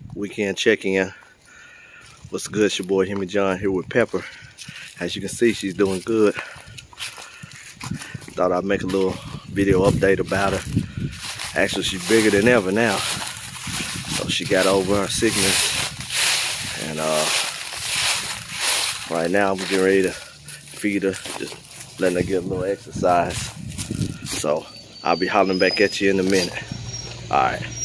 weekend check-in. What's good? It's your boy Hemi John here with Pepper. As you can see, she's doing good. Thought I'd make a little video update about her. Actually, she's bigger than ever now. So she got over her sickness. And right now I'm getting ready to feed her, just letting her get a little exercise. So I'll be hollering back at you in a minute. All right.